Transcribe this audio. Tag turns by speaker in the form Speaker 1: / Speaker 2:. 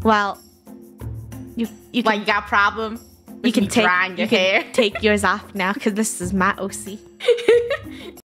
Speaker 1: Well, you
Speaker 2: Why, you got a problem?
Speaker 1: you can
Speaker 2: drying your hair?
Speaker 1: take yours off now because this is my OC.